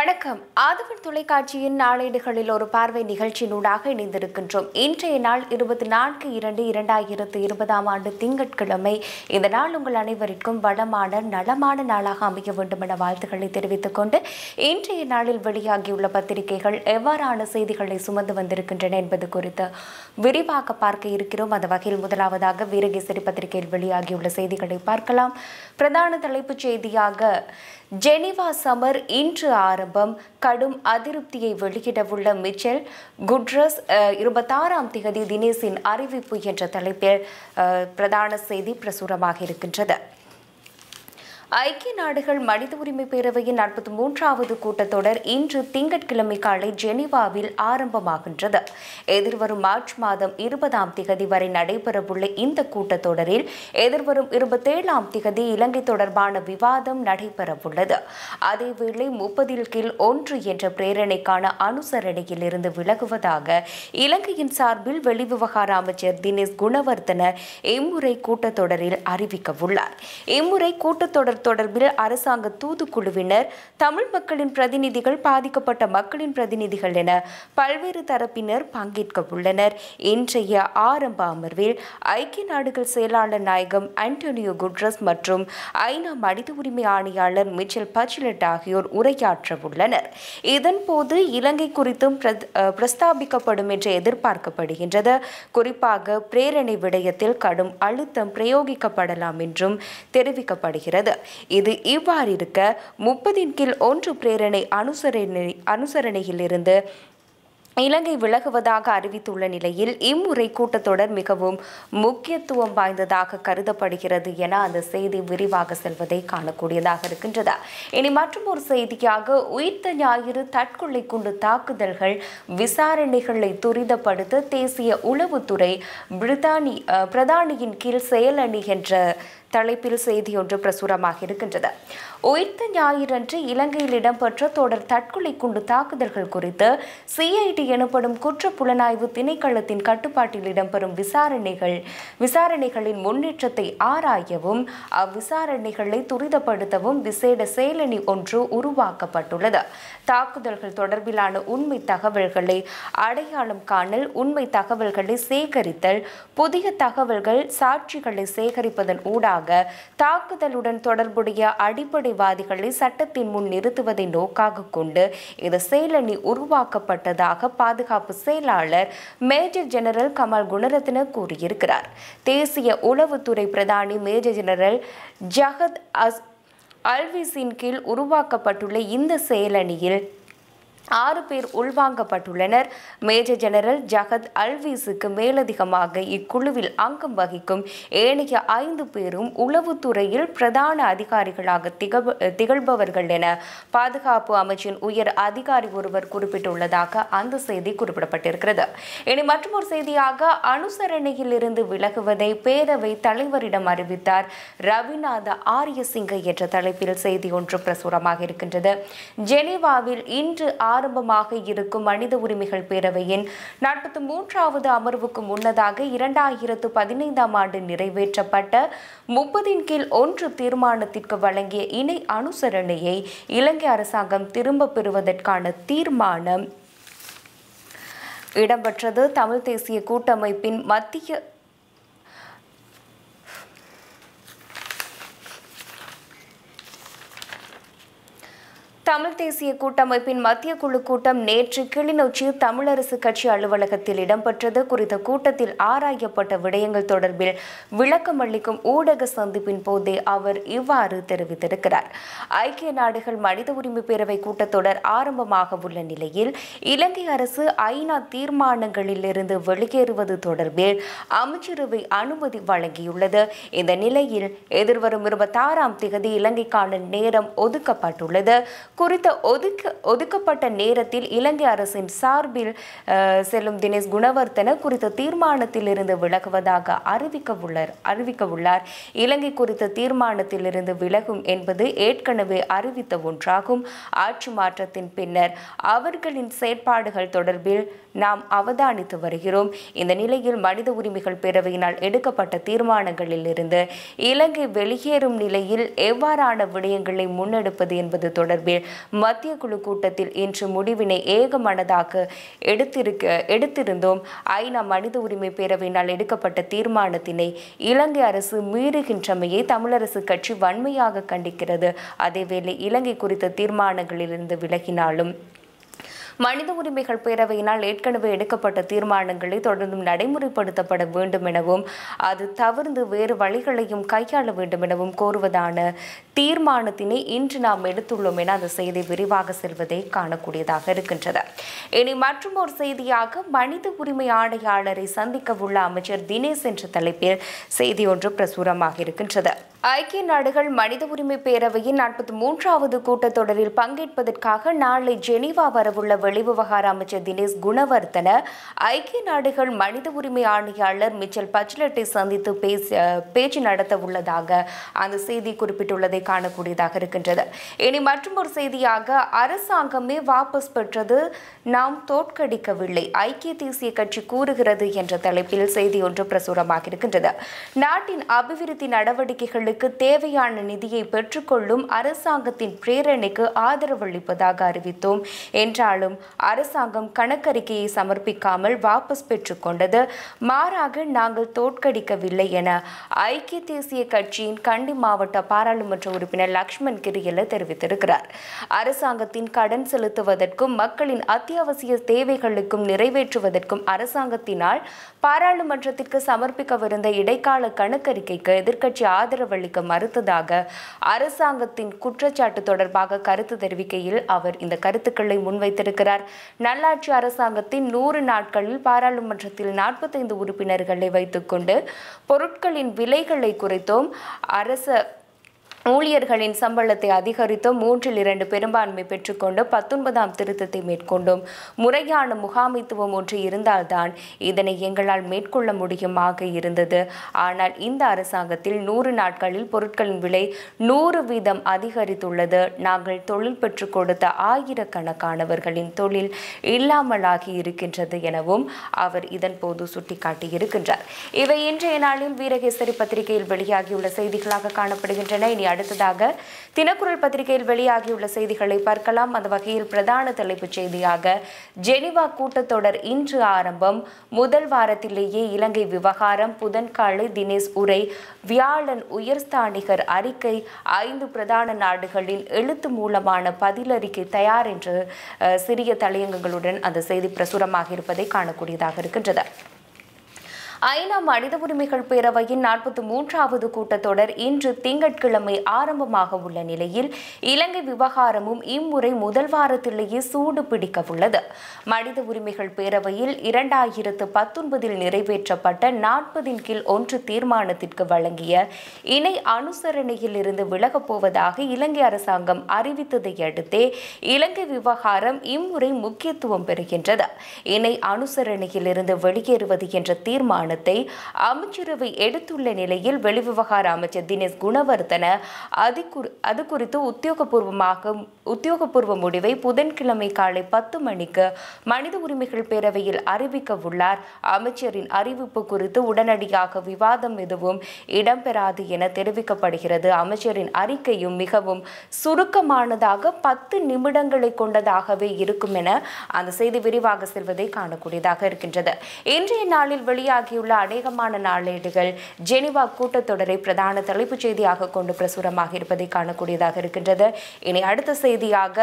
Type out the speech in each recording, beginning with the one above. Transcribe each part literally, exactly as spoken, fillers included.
வணக்கம். ஆதவன் தொலைக்காட்சியின் நாளேடுகளில் ஒரு பார்வை நிகழ்ச்சியினூடாக இணைந்திருக்கின்றோம். இன்றைய நாள் இருபத்தி நான்கு இரண்டு இரண்டாயிரத்து இருபதாம் ஆண்டு திங்கட்கிழமை. இந்த நாள் உங்கள் அனைவருக்கும் வளமான நலமான நாளாக அமைய வேண்டும் என வாழ்த்துக்களை தெரிவித்துக் கொண்டு இன்றைய நாளில் வெளியாகியுள்ள பத்திரிகைகள் எவ்வாறான செய்திகளை சுமந்து வந்திருக்கின்றன என்பது குறித்து விரிவாக பார்க்க இருக்கிறோம். அந்த வகையில் முதலாவதாக வீரகேசரி பத்திரிகையில் வெளியாகியுள்ள செய்திகளை பார்க்கலாம். பிரதான தலைப்புச் செய்தியாக ஜெனீவா சமர் இன்று ஆரம்பம், கடும் அதிருப்தியை வெளியிடவுள்ள மிச்சல் குட்ரஸ் இருபத்தாறாம் திகதி தினேஷின் அறிவிப்பு என்ற தலைப்பில் பிரதான செய்தி பிரசுரமாக இருக்கின்றது. ஐக்கிய நாடுகள் மனித உரிமை பேரவையின் நாற்பத்தி மூன்றாவது கூட்டத்தொடர் இன்று திங்கட்கிழமை காலை ஜெனீவாவில் ஆரம்பமாகின்றது. எதிர்வரும் மார்ச் மாதம் இருபதாம் திகதி வரை நடைபெறவுள்ள இந்த கூட்டத்தொடரில் எதிர்வரும் இருபத்தேழாம் திகதி இலங்கை தொடர்பான விவாதம் நடைபெறவுள்ளது. அதேவேளை முப்பதில் கீழ் ஒன்று என்ற பிரேரணைக்கான அனுசரணையில் இருந்து விலகுவதாக இலங்கையின் சார்பில் வெளிவிவகார அமைச்சர் தினேஷ் குணவர்தன இம்முறை கூட்டத்தொடரில் அறிவிக்கவுள்ளார். இம்முறை கூட்டத்தொடர் தொடர்பில் அரசாங்க தூதுக்குழுவினர், தமிழ் மக்களின் பிரதிநிதிகள், பாதிக்கப்பட்ட மக்களின் பிரதிநிதிகள் என பல்வேறு தரப்பினர் பங்கேற்க உள்ளனர். இன்றைய ஆரம்ப அமர்வில் ஐக்கிய நாடுகள் செயலாளர் நாயகம் ஆண்டோனியோ குட்ரஸ் மற்றும் ஐநா மனித உரிமை ஆணையாளர் மிச்சல் பச்சிலட் ஆகியோர் உரையாற்ற உள்ளனர். இதன்போது இலங்கை குறித்தும் பிரஸ்தாபிக்கப்படும் என்று எதிர்பார்க்கப்படுகின்றது. குறிப்பாக பிரேரணை விடயத்தில் கடும் அழுத்தம் பிரயோகிக்கப்படலாம் என்றும் தெரிவிக்கப்படுகிறது. இது இவ்வாறு இருக்க முப்பதின் கீழ் ஒன்று பிரேரணை அனுசரணை அனுசரணையிலிருந்து இலங்கை விலகுவதாக அறிவித்துள்ள நிலையில் இம்முறை கூட்டத்தொடர் மிகவும் முக்கியத்துவம் வாய்ந்ததாக கருதப்படுகிறது என அந்த செய்தி விரிவாக செல்வதை காணக்கூடியதாக இருக்கின்றது. இனி மற்றும் ஒரு செய்தியாக உயிர்த்த ஞாயிறு தற்கொலை குண்டு தாக்குதல்கள் விசாரணைகளை துரிதப்படுத்த தேசிய உளவுத்துறை பிரித்தானி பிரதானியின் கீழ் செயலணி என்ற தலைப்பில் செய்தி ஒன்று பிரசுரமாக இருக்கின்றது. உயிர்த்த ஞாயிறன்று இலங்கையில் இடம்பெற்ற தொடர் தற்கொலை குண்டு தாக்குதல்கள் குறித்து சிஐடி எனப்படும் குற்ற புலனாய்வு திணைக்களத்தின் கட்டுப்பாட்டில் இடம்பெறும் விசாரணைகள் விசாரணைகளின் முன்னேற்றத்தை ஆராயவும் அவ்விசாரணைகளை துரிதப்படுத்தவும் விசேட செயலணி ஒன்று உருவாக்கப்பட்டுள்ளது. தாக்குதல்கள் தொடர்பிலான உண்மை தகவல்களை அடையாளம் காணல், உண்மை தகவல்களை சேகரித்தல், புதிய தகவல்கள், சாட்சிகளை சேகரிப்பதன் ஊடாக தாக்குதலுடன் தொடர்புடைய அடிப்படைவாதிகளை சட்டத்தின் முன் நிறுத்துவதை நோக்காக கொண்டு இந்த செயலணி உருவாக்கப்பட்டதாக பாதுகாப்பு செயலாளர் மேஜர் ஜெனரல் கமல் குணரத்ன கூறியிருக்கிறார். தேசிய உளவுத்துறை பிரதானி மேஜர் ஜெனரல் ஜகத் அல்விஸின் கீழ் உருவாக்கப்பட்டுள்ள இந்த செயலணியில் ஆறு பேர் உள்வாங்கப்பட்டுள்ளனர். மேஜர் ஜெனரல் ஜகத் அல்விஸுக்கு மேலதிகமாக இக்குழுவில் அங்கம் வகிக்கும் ஏனைய ஐந்து பேரும் உளவுத்துறையில் பிரதான அதிகாரிகளாக திகழ்பவர்கள் என பாதுகாப்பு அமைச்சின் உயர் அதிகாரி ஒருவர் குறிப்பிட்டுள்ளதாக அந்த செய்தி குறிப்பிடப்பட்டிருக்கிறது. இனி மற்றொரு செய்தியாக அனுசரணையில் இருந்து விலகுவதை பேரவை தலைவரிடம் அறிவித்தார் ரவிநாத ஆரியசிங்க என்ற தலைப்பில் செய்தி ஒன்று பிரசுரமாக இருக்கின்றது. ஜெனீவாவில் இன்று ஆரம்பமாக இருக்கும் மனித உரிமைகள் பேரவையின் நாற்பத்தி மூன்றாவது அமர்வுக்கு முன்னதாக இரண்டாயிரத்து பதினைந்தாம் ஆண்டு நிறைவேற்றப்பட்ட முப்பதின் கீழ் ஒன்று தீர்மானத்திற்கு வழங்கிய இணை அனுசரணையை இலங்கை அரசாங்கம் திரும்ப பெறுவதற்கான தீர்மானம் இடம்பெற்றது. தமிழ் தேசிய கூட்டமைப்பின் மத்திய தமிழ் தேசிய கூட்டமைப்பின் மத்திய குழு கூட்டம் நேற்று கிளிநொச்சி தமிழரசு கட்சி அலுவலகத்தில் இடம்பெற்றது. குறித்த கூட்டத்தில் ஆராயப்பட்ட விடயங்கள் தொடர்பில் விளக்கம் அளிக்கும் ஊடக சந்திப்பின் போதே அவர் இவ்வாறு தெரிவித்திருக்கிறார். ஐக்கிய நாடுகள் மனித உரிமை பேரவை கூட்டத்தொடர் ஆரம்பமாக உள்ள நிலையில் இலங்கை அரசு ஐநா தீர்மானங்களில் இருந்து வெளியேறுவது தொடர்பில் அமைச்சரவை அனுமதி வழங்கியுள்ளது. இந்த நிலையில் எதிர்வரும் இருபத்தாறாம் திகதி இலங்கைக்கான நேரம் ஒதுக்கப்பட்டுள்ளது. குறித்த ஒதுக்க ஒதுக்கப்பட்ட நேரத்தில் இலங்கை அரசின் சார்பில் செல்லும் தினேஷ் குணவர்தன குறித்த தீர்மானத்தில் இருந்து விலகுவதாக அறிவிக்க உள்ளார் அறிவிக்க உள்ளார் இலங்கை குறித்த தீர்மானத்தில் இருந்து விலகும் என்பது ஏற்கனவே அறிவித்த ஒன்றாகும். ஆட்சி மாற்றத்தின் பின்னர் அவர்களின் செயற்பாடுகள் தொடர்பில் நாம் அவதானித்து வருகிறோம். இந்த நிலையில் மனித உரிமைகள் பேரவையினால் எடுக்கப்பட்ட தீர்மானங்களில் இருந்து இலங்கை வெளியேறும் நிலையில் எவ்வாறான விடயங்களை முன்னெடுப்பது என்பது தொடர்பில் மத்திய குழு கூட்டத்தில் இன்று முடிவினை ஏகமனதாக எடுத்திருக்க எடுத்திருந்தோம். ஐநா மனித உரிமை பேரவையினால் எடுக்கப்பட்ட தீர்மானத்தினை இலங்கை அரசு மீறுகின்றமையை தமிழரசு கட்சி வன்மையாக கண்டிக்கிறது. அதேவேளை இலங்கை குறித்த தீர்மானங்களிலிருந்து விலகினாலும் மனித உரிமைகள் பேரவையினால் ஏற்கனவே எடுக்கப்பட்ட தீர்மானங்களை தொடர்ந்தும் நடைமுறைப்படுத்தப்பட வேண்டும் எனவும் அது தவிர்த்து வேறு வழிகளையும் கையாள வேண்டும் எனவும் கோருவதான தீர்மானத்தினை இன்று நாம் எடுத்துள்ளோம் என அந்த செய்தி விரிவாக செல்வதை காணக்கூடியதாக இருக்கின்றது. இனி மற்றும் ஒரு செய்தியாக மனித உரிமை ஆணையாளரை சந்திக்க உள்ள அமைச்சர் தினேஷ் என்ற தலைப்பில் செய்தி ஒன்று பிரசுரமாக இருக்கின்றது. ஐக்கிய நாடுகள் மனித உரிமை பேரவையின் நாற்பத்தி மூன்றாவது கூட்டத்தொடரில் பங்கேற்பதற்காக நாளை ஜெனீவா வரவுள்ள வெளிவிவகார அமைச்சர் தினேஷ் குணவர்த்தன ஐக்கிய நாடுகள் மனித உரிமை ஆணையாளர் மிச்சல் பச்லெட்டை சந்தித்து பேச்சு நடத்த உள்ளதாக அந்த செய்தி குறிப்பிட்டுள்ளதை காணக்கூடியதாக இருக்கின்றது. இனி மற்றும் ஒரு செய்தியாக அரசாங்கமே வாபஸ் பெற்றது, நாம் தோற்கடிக்கவில்லை, ஐக்கிய தேசிய கட்சி கூறுகிறது என்ற தலைப்பில் செய்தி ஒன்று பிரசுரமாக இருக்கின்றது. நாட்டின் அபிவிருத்தி நடவடிக்கைகள் தேவையான நிதியை பெற்றுக்கொள்ளும் அரசாங்கத்தின் பிரேரணைக்கு ஆதரவளிப்பதாக அறிவித்தோம் என்றாலும் அரசாங்கம் கணக்கறிக்கையை சமர்ப்பிக்காமல் வாபஸ் பெற்றுக் கொண்டது. மாறாக நாங்கள் தோற்கடிக்கவில்லை என ஐக்கிய தேசிய கட்சியின் கண்டி மாவட்ட பாராளுமன்ற உறுப்பினர் லக்ஷ்மண் கிரியல தெரிவித்திருக்கிறார். அரசாங்கத்தின் கடன் செலுத்துவதற்கும் மக்களின் அத்தியாவசிய தேவைகளுக்கும் நிறைவேற்றுவதற்கும் அரசாங்கத்தினால் பாராளுமன்றத்திற்கு சமர்ப்பிக்கவிருந்த இடைக்கால கணக்கறிக்கைக்கு எதிர்க்கட்சி ஆதரவு மறுத்ததாக அரசாங்கத்தின் குற்றச்சாட்டு தொடர்பாக கருத்து தெரிவிக்கையில் அவர் இந்த கருத்துக்களை முன்வைத்திருக்கிறார். நல்லாட்சி அரசாங்கத்தின் நூறு நாட்களில் பாராளுமன்றத்தில் நாற்பத்தைந்து உறுப்பினர்களை வைத்துக்கொண்டு பொருட்களின் விலைகளை குறைத்தோம், அரச ஊழியர்களின் சம்பளத்தை அதிகரித்தோம், மூன்றில் இரண்டு பெரும்பான்மை பெற்றுக்கொண்டு பத்தொன்பதாம் திருத்தத்தை மேற்கொண்டோம். முறையான முகாமைத்துவம் ஒன்று இருந்தால்தான் இதனை எங்களால் மேற்கொள்ள முடியுமாக இருந்தது. ஆனால் இந்த அரசாங்கத்தில் நூறு நாட்களில் பொருட்களின் விலை நூறு வீதம் அதிகரித்துள்ளது. நாங்கள் தொழில் பெற்றுக் கொடுத்த ஆயிரக்கணக்கானவர்களின் தொழில் இல்லாமலாகி இருக்கின்றது எனவும் அவர் இதன் போது சுட்டிக்காட்டியிருக்கின்றார். இவை இன்றைய நாளில் வீரகேசரி பத்திரிகையில் வெளியாகியுள்ள செய்திகளாக காணப்படுகின்றன. இனி அடுத்ததாக தினக்குரல் பத்திரிகையில் வெளியாகியுள்ள செய்திகளை பார்க்கலாம். அந்த வகையில் பிரதான தலைப்புச் செய்தியாக ஜெனீவா கூட்டத்தொடர் இன்று ஆரம்பம், முதல் வாரத்திலேயே இலங்கை விவகாரம், புதன்காலை தினேஷ் உரை, வியாழன் உயர்ஸ்தானிகர் அறிக்கை, ஐந்து பிரதான நாடுகளின் எழுத்து மூலமான பதிலறிக்கை தயார் என்று சிறிய தலையங்கங்களுடன் அந்த செய்தி பிரசுரமாக இருப்பதை காணக்கூடியதாக இருக்கின்றது. ஐநா மனித உரிமைகள் பேரவையின் நாற்பத்தி மூன்றாவது கூட்டத்தொடர் இன்று திங்கட்கிழமை ஆரம்பமாக உள்ள நிலையில் இலங்கை விவகாரமும் இம்முறை முதல் வாரத்திலேயே சூடு பிடிக்க உள்ளது. மனித உரிமைகள் பேரவையில் இரண்டாயிரத்து பத்தொன்பதில் நிறைவேற்றப்பட்ட நாற்பதின் கீழ் ஒன்று தீர்மானத்திற்கு வழங்கிய இணை அனுசரணையில் இருந்து விலகப் போவதாக இலங்கை அரசாங்கம் அறிவித்ததை அடுத்தே இலங்கை விவகாரம் இம்முறை முக்கியத்துவம் பெறுகின்றது. இணை அனுசரணையில் இருந்து வெளியேறுவது என்ற தீர்மானம் அமைச்சரவை எடுத்துள்ள நிலையில் வெளிவிவகார அமைச்சர் தினேஷ் குணவர்த்தன அது குறித்து உத்தியோகபூர்வமாக உத்தியோகபூர்வ முடிவை புதன்கிழமை காலை பத்து மணிக்கு மனித உரிமைகள் பேரவையில் அறிவிக்க உள்ளார். அமைச்சரின் அறிவிப்பு குறித்து உடனடியாக விவாதம் எதுவும் இடம்பெறாது என தெரிவிக்கப்படுகிறது. அமைச்சரின் அறிக்கையும் மிகவும் சுருக்கமானதாக பத்து நிமிடங்களை கொண்டதாகவே இருக்கும் என அந்த செய்தி விரிவாக செல்வதை காணக்கூடியதாக இருக்கின்றது. இன்றைய நாளில் வெளியாகிய உள்ள அநேகமான நாளேடுகள் ஜெனீவா கூட்டத்தொடரை பிரதான தலைப்புச் செய்தியாக கொண்டு பிரசுரமாக இருப்பதை காணக்கூடியதாக இருக்கின்றது. இனி அடுத்த செய்தியாக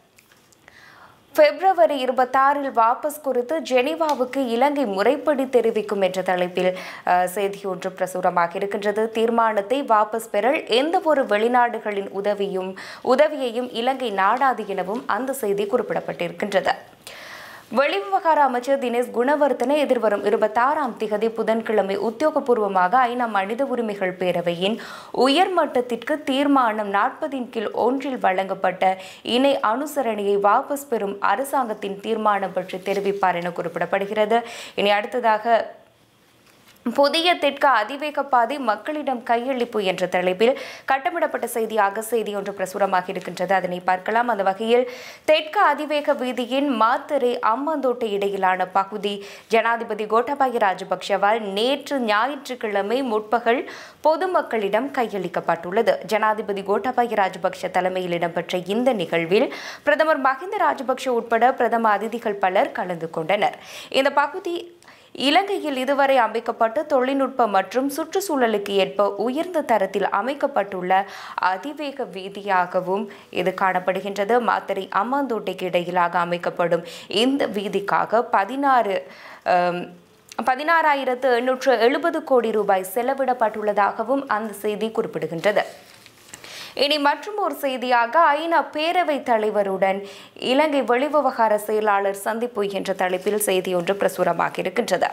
பிப்ரவரி இருபத்தாறில் வாபஸ் குறித்து ஜெனீவாவுக்கு இலங்கை முறைப்படி தெரிவிக்கும் என்ற தலைப்பில் செய்தி ஒன்று பிரசுரமாக இருக்கின்றது. தீர்மானத்தை வாபஸ் பெறல் எந்த ஒரு வெளிநாடுகளின் உதவியும் உதவியையும் இலங்கை நாடாது எனவும் அந்த செய்தி குறிப்பிடப்பட்டிருக்கின்றது. வெளிவிவகார அமைச்சர் தினேஷ் குணவர்த்தன எதிர்வரும் இருபத்தாறாம் திகதி புதன்கிழமை உத்தியோகபூர்வமாக ஐநா மனித உரிமைகள் பேரவையின் உயர்மட்டத்திற்கு தீர்மானம் நாற்பதின் கீழ் ஒன்றில் வழங்கப்பட்ட இணை அனுசரணையை வாபஸ் பெறும் அரசாங்கத்தின் தீர்மானம் பற்றி தெரிவிப்பார் என குறிப்பிடப்படுகிறது. இனி அடுத்ததாக புதிய தெற்கு அதிவேக பாதை மக்களிடம் கையளிப்பு என்ற தலைப்பில் கட்டமிடப்பட்ட செய்தியாக செய்தி ஒன்று பிரசுரமாக இருக்கின்றது. அதனை பார்க்கலாம். அந்த வகையில் தெற்கு அதிவேக வீதியின் மாத்தறை அம்மாந்தோட்டை இடையிலான பகுதி ஜனாதிபதி கோட்டாபய ராஜபக்ஷவால் நேற்று ஞாயிற்றுக்கிழமை முற்பகல் பொதுமக்களிடம் கையளிக்கப்பட்டுள்ளது. ஜனாதிபதி கோட்டாபய ராஜபக்ஷ தலைமையில் இடம்பெற்ற இந்த நிகழ்வில் பிரதமர் மஹிந்த ராஜபக்ஷ உட்பட பிரதம அதிதிகள் பலர் கலந்து கொண்டனர். இந்த பகுதி இலங்கையில் இதுவரை அமைக்கப்பட்ட தொழில்நுட்ப மற்றும் சுற்றுச்சூழலுக்கு ஏற்ப உயர்ந்த தரத்தில் அமைக்கப்பட்டுள்ள அதிவேக வீதியாகவும் இது காணப்படுகின்றது. மாத்தறை அம்மாந்தோட்டைக்கு இடையிலாக அமைக்கப்படும் இந்த வீதிக்காக பதினாறு பதினாறாயிரத்து எண்ணூற்று எழுபது கோடி ரூபாய் செலவிடப்பட்டுள்ளதாகவும் அந்த செய்தி குறிப்பிடுகின்றது. இனி மற்றும் ஒரு செய்தியாக ஐநா பேரவைத் தலைவருடன் இலங்கை வெளிவிவகார செயலாளர் சந்திப்பு என்ற தலைப்பில் செய்தி ஒன்று பிரசுரமாக இருக்கின்றது.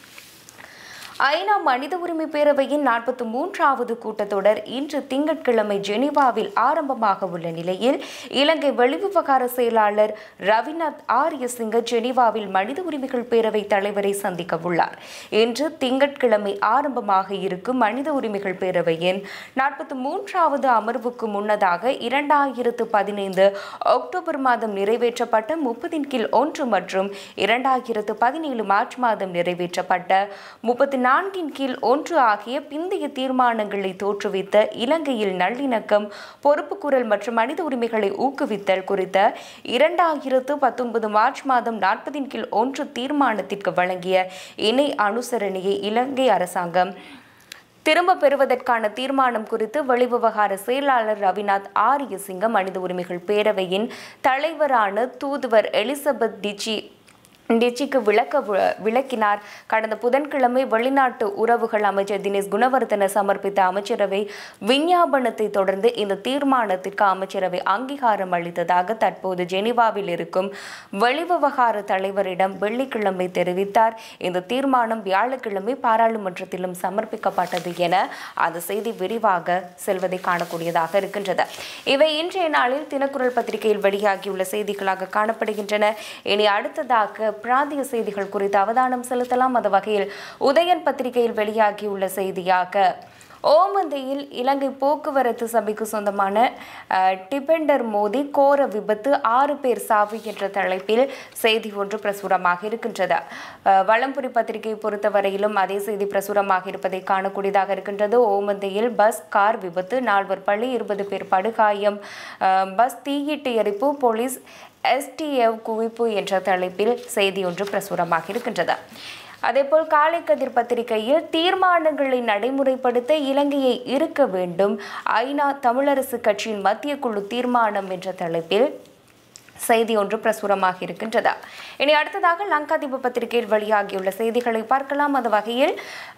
ஐநா மனித உரிமை பேரவையின் நாற்பத்தி மூன்றாவது கூட்டத்தொடர் இன்று திங்கட்கிழமை ஜெனீவாவில் ஆரம்பமாக உள்ள நிலையில் இலங்கை வெளிவிவகார செயலாளர் ரவிநாத் ஆரியசிங்க ஜெனீவாவில் மனித உரிமைகள் பேரவை தலைவரை சந்திக்க உள்ளார். இன்று திங்கட்கிழமை ஆரம்பமாக இருக்கும் மனித உரிமைகள் பேரவையின் நாற்பத்தி மூன்றாவது அமர்வுக்கு முன்னதாக இரண்டாயிரத்து பதினைந்து அக்டோபர் மாதம் நிறைவேற்றப்பட்ட முப்பதின் கீழ் ஒன்று மற்றும் இரண்டாயிரத்து பதினேழு மார்ச் மாதம் நிறைவேற்றப்பட்ட முப்பத்தி நான்கின் கீழ் ஒன்று ஆகிய பிந்தைய தீர்மானங்களை தோற்றுவித்த இலங்கையில் நல்லிணக்கம், பொறுப்புக்கூறல் மற்றும் மனித உரிமைகளை ஊக்குவித்தல் குறித்த இரண்டாயிரத்து பத்தொன்பது மார்ச் மாதம் நாற்பதின் கீழ் ஒன்று தீர்மானத்திற்கு வழங்கிய இணை அனுசரணையை இலங்கை அரசாங்கம் திரும்ப பெறுவதற்கான தீர்மானம் குறித்து வெளிவிவகார செயலாளர் ரவிநாத் ஆரியசிங்க மனித உரிமைகள் பேரவையின் தலைவரான தூதுவர் எலிசபெத் டிச்சி டிச்சிக்கு விளக்க விளக்கினார். கடந்த புதன்கிழமை வெளிநாட்டு உறவுகள் அமைச்சர் தினேஷ் குணவர்தன சமர்ப்பித்த அமைச்சரவை விஞ்ஞாபனத்தை தொடர்ந்து இந்த தீர்மானத்திற்கு அமைச்சரவை அங்கீகாரம் அளித்ததாக தற்போது ஜெனீவாவில் இருக்கும் வெளிவிவகார தலைவரிடம் வெள்ளிக்கிழமை தெரிவித்தார். இந்த தீர்மானம் வியாழக்கிழமை பாராளுமன்றத்திலும் சமர்ப்பிக்கப்பட்டது என அந்த செய்தி விரிவாக செல்வதை காணக்கூடியதாக இருக்கின்றது. இவை இன்றைய நாளில் தினக்குரல் பத்திரிகையில் வெளியாகியுள்ள செய்திகளாக காணப்படுகின்றன. இனி அடுத்ததாக பிராந்திய செய்திகள் குறித்து அவதானம் செலுத்தலாம். அந்த வகையில் உதயன் பத்திரிகையில் வெளியாகியுள்ள செய்தியாக ஓமந்தையில் இலங்கை போக்குவரத்து சபைக்கு சொந்தமான டிபெண்டர் மோதி கோர விபத்து, ஆறு பேர் சாவு என்ற தலைப்பில் செய்தி ஒன்று பிரசுரமாக இருக்கின்றது. வலம்புரி பத்திரிகையை பொறுத்தவரையிலும் அதே செய்தி பிரசுரமாக இருப்பதை காணக்கூடியதாக இருக்கின்றது. ஓமந்தையில் பஸ் கார் விபத்து, நால்வர் பலி, இருபது பேர் படுகாயம், பஸ் தீயிட்டு எரிப்பு, போலீஸ் எஸ்டிஎஃப் குவிப்பு என்ற தலைப்பில் செய்தி ஒன்று பிரசுரமாக இருக்கின்றது. அதேபோல் காலை கதிர் பத்திரிகையில் தீர்மானங்களை நடைமுறைப்படுத்த இலங்கையை இருக்க வேண்டும், ஐநா தமிழரசு கட்சியின் மத்திய குழு தீர்மானம் என்ற தலைப்பில் செய்தி ஒன்று பிரசுரமாக இருக்கின்றது. இனி அடுத்ததாக லங்காதீப பத்திரிகையில் வெளியாகியுள்ள செய்திகளை பார்க்கலாம். அந்த வகையில்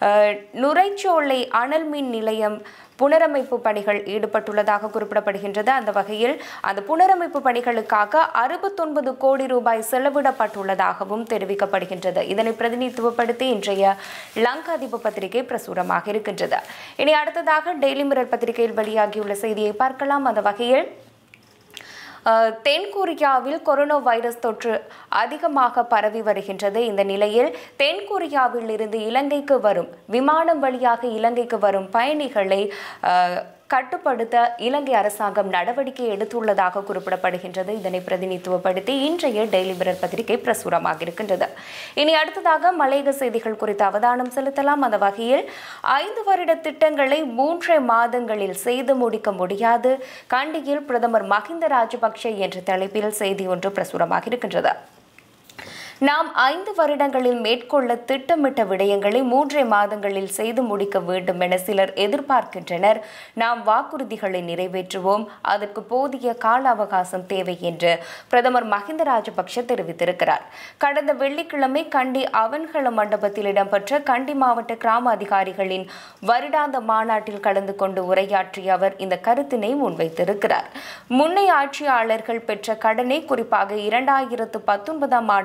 நுரைச்சோலை அனல் மின் நிலையம் புனரமைப்பு பணிகள் ஈடுபட்டுள்ளதாக குறிப்பிடப்படுகின்றது. அந்த வகையில் அந்த புனரமைப்பு பணிகளுக்காக அறுபத்தொன்பது கோடி ரூபாய் செலவிடப்பட்டுள்ளதாகவும் தெரிவிக்கப்படுகின்றது. இதனை பிரதிநிதித்துவப்படுத்தி இன்றைய லங்காதீப பத்திரிகை பிரசுரமாக இருக்கின்றது. இனி அடுத்ததாக டெய்லி மிரர் பத்திரிகையில் வெளியாகியுள்ள செய்தியை பார்க்கலாம். அந்த வகையில் தென்கொரியாவில் கொரோனா வைரஸ் தொற்று அதிகமாக பரவி வருகின்றது. இந்த நிலையில் தென்கொரியாவில் இருந்து இலங்கைக்கு வரும் விமானம் வழியாக இலங்கைக்கு வரும் பயணிகளை கட்டுப்படுத்த இலங்கை அரசாங்கம் நடவடிக்கை எடுத்துள்ளதாக குறிப்பிடப்படுகின்றது. இதனை பிரதிநிதித்துவப்படுத்தி இன்றைய டெய்லி மிரர் பத்திரிகை பிரசுரமாக இருக்கின்றது. இனி அடுத்ததாக மலையக செய்திகள் குறித்து அவதானம் செலுத்தலாம். அந்த வகையில் ஐந்து வருட திட்டங்களை மூன்றே மாதங்களில் செய்து முடிக்க முடியாது, கண்டியில் பிரதமர் மஹிந்த ராஜபக்ஷ என்ற தலைப்பில் செய்தி ஒன்று பிரசுரமாக இருக்கின்றது. நாம் ஐந்து வருடங்களில் மேற்கொள்ள திட்டமிட்ட விடயங்களை மூன்றே மாதங்களில் செய்து முடிக்க வேண்டும் என சிலர் எதிர்பார்க்கின்றனர். நாம் வாக்குறுதிகளை நிறைவேற்றுவோம், அதற்கு போதிய கால அவகாசம் தேவை என்று பிரதமர் மஹிந்த ராஜபக்ஷ தெரிவித்திருக்கிறார். கடந்த வெள்ளிக்கிழமை கண்டி அவன்கள மண்டபத்தில் இடம்பெற்ற கண்டி மாவட்ட கிராம அதிகாரிகளின் வருடாந்த மாநாட்டில் கலந்து கொண்டு உரையாற்றிய அவர் இந்த கருத்தினை முன்வைத்திருக்கிறார். முன்னைய ஆட்சியாளர்கள் பெற்ற கடனை, குறிப்பாக இரண்டாயிரத்து பத்தொன்பதாம் ஆண்டு பெற்ற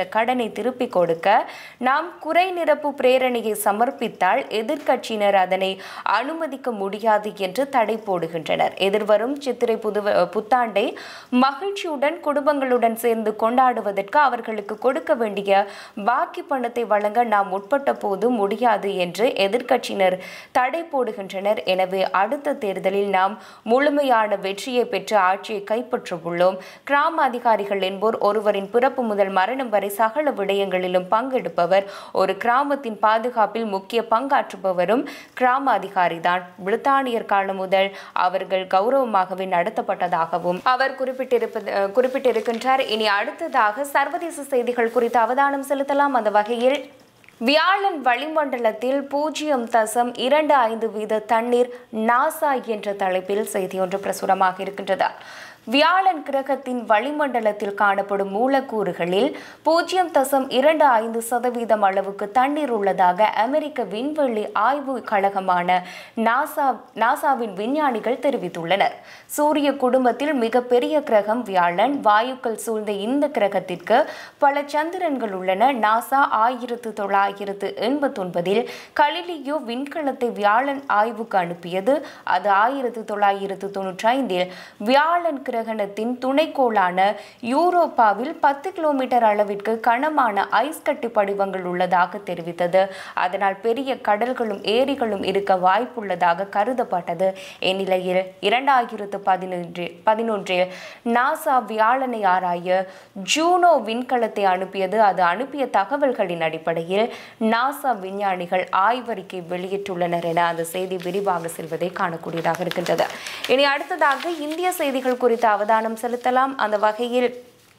கடனை திருப்பிக் கொடுக்க நாம் குறை நிரப்பு பிரேரணையை சமர்ப்பித்தால் எதிர்க்கட்சியினர் அதனை அனுமதிக்க முடியாது என்று தடை போடுகின்றனர். எதிர்வரும் சித்திரை புது புத்தாண்டை மகிழ்ச்சியுடன் குடும்பங்களுடன் சேர்ந்து கொண்டாடுவதற்கு அவர்களுக்கு கொடுக்க வேண்டிய பாக்கி பணத்தை வழங்க நாம் உட்பட்ட போது முடியாது என்று எதிர்க்கட்சியினர் தடை போடுகின்றனர். எனவே அடுத்த தேர்தலில் நாம் முழுமையான வெற்றியை பெற்று ஆட்சியை கைப்பற்ற உள்ளோம். கிராம அதிகாரிகள் என்போர் ஒருவரின் பிறப்பு முதல் மரணம் வரை சகல விடயங்களிலும் பங்கெடுப்பவர். ஒரு கிராமத்தின் பாதுகாப்பில் முக்கிய பங்காற்றுபவரும் கிராம அதிகாரிதான். பிரித்தானியர் காலம் முதல் அவர்கள் கௌரவமாகவே நடத்தப்பட்டதாகவும் அவர் குறிப்பிட்டிருப்பது குறிப்பிட்டிருக்கின்றார். இனி அடுத்ததாக சர்வதேச செய்திகள் குறித்து அவதானம் செலுத்தலாம். அந்த வகையில் வியாழன் வளிமண்டலத்தில் பூஜ்ஜியம் தசம் இரண்டு ஐந்து வீத தண்ணீர் நாசா என்ற தலைப்பில் செய்தி ஒன்று பிரசுரமாக இருக்கின்றது. வியாழன் கிரகத்தின் வளிமண்டலத்தில் காணப்படும் மூலக்கூறுகளில் பூஜ்ஜியம் தசம் இரண்டு ஐந்து சதவீதம் அளவுக்கு தண்ணீர் உள்ளதாக அமெரிக்க விண்வெளி ஆய்வு கழகமான நாசா நாசாவின் விஞ்ஞானிகள் தெரிவித்துள்ளனர். சூரிய குடும்பத்தில் மிகப்பெரிய கிரகம் வியாழன். வாயுக்கள் சூழ்ந்த இந்த கிரகத்திற்கு பல சந்திரன்கள் உள்ளன. நாசா ஆயிரத்து தொள்ளாயிரத்து எண்பத்தி ஒன்பதில் கலிலியோ விண்கலத்தை வியாழன் ஆய்வுக்கு அனுப்பியது. அது ஆயிரத்து தொள்ளாயிரத்து தொன்னூற்றி ஐந்தில் வியாழன் கிரகணத்தின் துணைக்கோளான யூரோப்பாவில் பத்து கிலோமீட்டர் அளவிற்கு கனமான ஐஸ் கட்டி படிவங்கள் உள்ளதாக தெரிவித்தது. அதனால் பெரிய கடல்களும் ஏரிகளும் இருக்க வாய்ப்புள்ளதாக கருதப்பட்டது. இந்நிலையில் இரண்டாயிரத்து பதினொன்று பதினொன்றில் நாசா வியாழனை ஆராய ஜூனோ விண்கலத்தை அனுப்பியது. அது அனுப்பிய தகவல்களின் அடிப்படையில் நாசா விஞ்ஞானிகள் ஆய்வறிக்கை வெளியிட்டுள்ளனர் என அந்த செய்தி விரிவாக செல்வதை காணக்கூடியதாக இருக்கின்றது. இனி அடுத்ததாக இந்திய செய்திகள் குறித்து அவதானம் செலுத்தலாம். அந்த வகையில்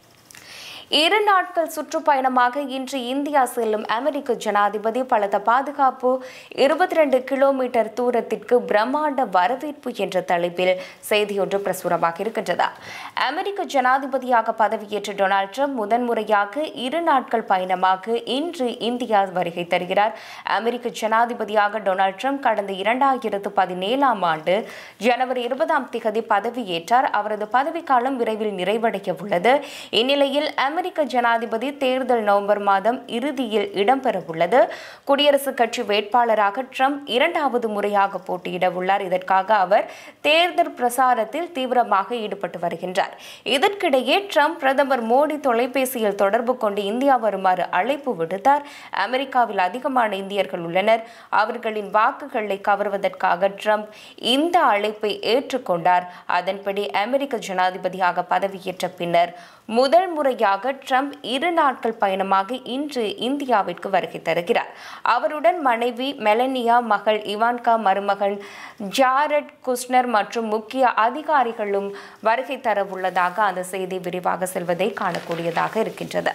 இரு நாட்கள் சுற்றுப்பயணமாக இன்று இந்தியா செல்லும் அமெரிக்க ஜனாதிபதி பலத்த பாதுகாப்பு இருபத்தி ரெண்டு கிலோமீட்டர் தூரத்திற்கு பிரம்மாண்ட வரவேற்பு என்ற தலைப்பில் செய்தியொன்று பிரசுரமாக இருக்கின்றது. அமெரிக்க ஜனாதிபதியாக பதவியேற்ற டொனால்ட் ட்ரம்ப் முதன்முறையாக இரு நாட்கள் பயணமாக இன்று இந்தியா வருகை தருகிறார். அமெரிக்க ஜனாதிபதியாக டொனால்ட் ட்ரம்ப் கடந்த இரண்டாயிரத்து பதினேழாம் ஆண்டு ஜனவரி இருபதாம் திகதி பதவியேற்றார். அவரது பதவிக்காலம் விரைவில் நிறைவடைய உள்ளது. இந்நிலையில் அமெரிக்க ஜனாதிபதி தேர்தல் நவம்பர் மாதம் இறுதியில் இடம்பெறவுள்ளது. குடியரசுக் கட்சி வேட்பாளராக ட்ரம்ப் இரண்டாவது முறையாக போட்டியிட உள்ளார். இதற்காக அவர் தேர்தல் பிரசாரத்தில் தீவிரமாக ஈடுபட்டு வருகின்றார். இதற்கிடையே ட்ரம்ப் பிரதமர் மோடி தொலைபேசியில் தொடர்பு கொண்டு இந்தியா வருமாறு அழைப்பு விடுத்தார். அமெரிக்காவில் அதிகமான இந்தியர்கள் உள்ளனர். அவர்களின் வாக்குகளை கவர்வதற்காக ட்ரம்ப் இந்த அழைப்பை ஏற்றுக்கொண்டார். அதன்படி அமெரிக்க ஜனாதிபதியாக பதவியேற்ற பின்னர் முதல் முறையாக ட்ரம்ப் இரு நாட்கள் பயணமாக இன்று இந்தியாவிற்கு வருகை தருகிறார். அவருடன் மனைவி மெலனியா, மகள் இவான்கா, மருமகன் ஜாரட் குஷ்னர் மற்றும் முக்கிய அதிகாரிகளும் வருகை தர உள்ளதாக அந்த செய்தி விரிவாக செல்வதை காணக்கூடியதாக இருக்கின்றது.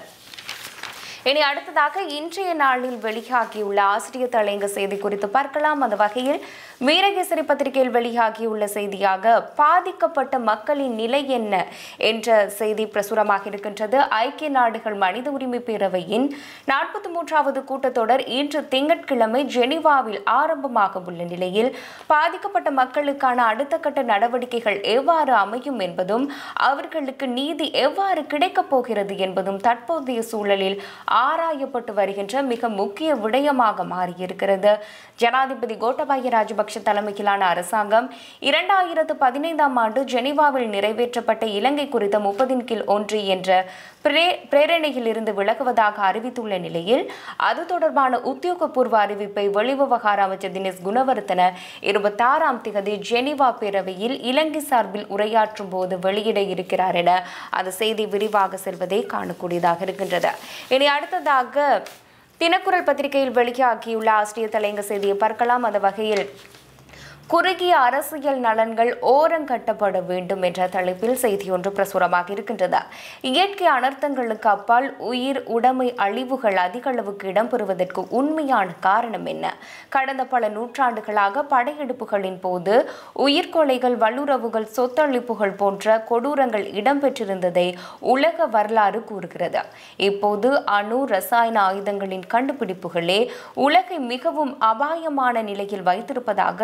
இனி அடுத்ததாக இன்றைய நாளில் வெளியாகியுள்ள ஆசிரியர் தலையங்க செய்தி குறித்து பார்க்கலாம். அந்த வகையில் வீரகேசரி பத்திரிகையில் வெளியாகியுள்ள செய்தியாக பாதிக்கப்பட்ட மக்களின் நிலை என்ன என்ற செய்தி பிரசுரமாக இருக்கின்றது. ஐக்கிய நாடுகள் மனித உரிமை பேரவையின் நாற்பத்தி மூன்றாவது கூட்டத்தொடர் இன்று திங்கட்கிழமை ஜெனீவாவில் ஆரம்பமாக உள்ள நிலையில் பாதிக்கப்பட்ட மக்களுக்கான அடுத்த கட்ட நடவடிக்கைகள் எவ்வாறு அமையும் என்பதும் அவர்களுக்கு நீதி எவ்வாறு கிடைக்கப் போகிறது என்பதும் தற்போதைய சூழலில் ஆராயப்பட்டு வருகின்ற மிக முக்கிய விடயமாக மாறியிருக்கிறது. ஜனாதிபதி கோட்டபாய ராஜபக்ஷ தலைமையிலான அரசாங்கம் இரண்டாயிரத்து பதினைந்தாம் ஆண்டு ஜெனீவாவில் நிறைவேற்றப்பட்ட இலங்கை குறித்த முப்பதின் கீழ் ஒன்று என்ற பிரேரணையில் இருந்து விலகுவதாக அறிவித்துள்ள நிலையில் அது தொடர்பான உத்தியோகபூர்வ அறிவிப்பை வெளிவிவகார அமைச்சர் தினேஷ் குணவர்த்தன இருபத்தி ஆறாம் திகதி ஜெனீவா பேரவையில் இலங்கை சார்பில் உரையாற்றும் போது வெளியிட இருக்கிறார் என அந்த செய்தி விரிவாக செல்வதை காணக்கூடியதாக இருக்கின்றது. இனி அடுத்ததாக தினக்குரல் பத்திரிகையில் வெளியாகியுள்ள ஆசிரியர் தலையங்க செய்தியை பார்க்கலாம். அந்த வகையில் குறுகிய அரசியல் நலன்கள் ஓரங்கட்டப்பட வேண்டும் என்ற தலைப்பில் செய்தி ஒன்று பிரசுரமாக இருக்கின்றது. இயற்கை அனர்த்தங்களுக்கு அப்பால் உயிர் உடைமை அழிவுகள் அதிக அளவுக்கு இடம்பெறுவதற்கு உண்மையான காரணம் என்ன? கடந்த பல நூற்றாண்டுகளாக படையெடுப்புகளின் போது உயிர்கொலைகள், வல்லுறவுகள், சொத்தழிப்புகள் போன்ற கொடூரங்கள் இடம்பெற்றிருந்ததை உலக வரலாறு கூறுகிறது. இப்போது அணு ரசாயன ஆயுதங்களின் கண்டுபிடிப்புகளே உலகை மிகவும் அபாயமான நிலையில் வைத்திருப்பதாக தென்ப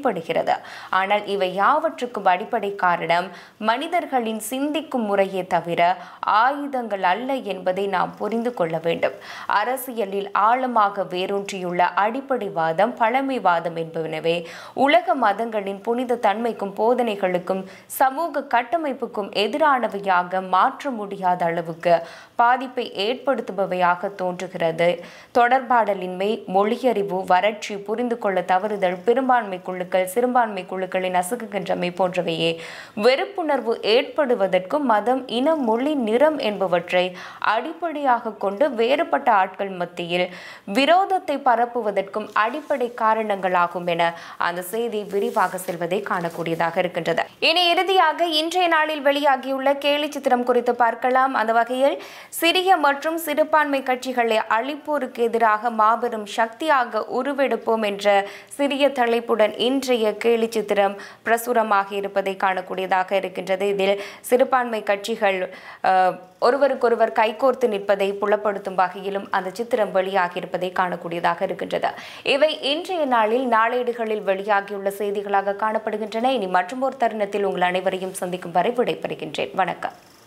வெளிப்படுகிறது. ஆனால் இவை யாவற்றுக்கும் அடிப்படை காரணம் மனிதர்களின் சிந்திக்கும் முறையே தவிர ஆயுதங்கள் அல்ல என்பதை நாம் புரிந்து கொள்ள வேண்டும். அரசியலில் ஆழமாக வேரூன்றியுள்ள அடிப்படைவாதம், பழமைவாதம் என்பனவே உலக மதங்களின் புனித தன்மைக்கும் போதனைகளுக்கும் சமூக கட்டமைப்புக்கும் எதிரானவையாக மாற்ற முடியாத அளவுக்கு பாதிப்பை ஏற்படுத்துபவையாக தோன்றுகிறது. தொடர்பாடலின்மை, மொழியறிவு, வறட்சி, புரிந்து கொள்ள தவறுதல், பெரும்பான்மை குழுக்கள் சிறுபான்மை குழுக்களை நசுக்குகின்றமை போன்றவையே வெறுப்புணர்வு ஏற்படுவதற்கும் மதம், இனம், மொழி, நிறம் என்பவற்றை அடிப்படையாக கொண்டு வேறுபட்ட ஆட்கள் மத்தியில் விரோதத்தை பரப்புவதற்கும் அடிப்படை காரணங்களாகும் என அந்த செய்தி விரிவாக செல்வதை காணக்கூடியதாக இருக்கின்றது. இனி இறுதியாக இன்றைய நாளில் வெளியாகியுள்ள கேலி சித்திரம் குறித்து பார்க்கலாம். அந்த வகையில் சிறிய மற்றும் சிறுபான்மை கட்சிகளை அழிப்போருக்கு எதிராக மாபெரும் சக்தியாக உருவெடுப்போம் என்ற சிறிய தலைப்புடன் இன்றைய கேலி சித்திரம் பிரசுரமாக இருப்பதை காணக்கூடியதாக இருக்கின்றது. இதில் சிறுபான்மை கட்சிகள் ஒருவருக்கொருவர் கைகோர்த்து நிற்பதை புலப்படுத்தும் வகையிலும் அந்த சித்திரம் வெளியாகி இருப்பதை காணக்கூடியதாக இருக்கின்றது. இவை இன்றைய நாளில் நாளேடுகளில் வெளியாகியுள்ள செய்திகளாக காணப்படுகின்றன. இனி மற்றும் ஒரு தருணத்தில் உங்கள் அனைவரையும் சந்திக்கும் வரை விடைபெறுகின்றேன். வணக்கம்.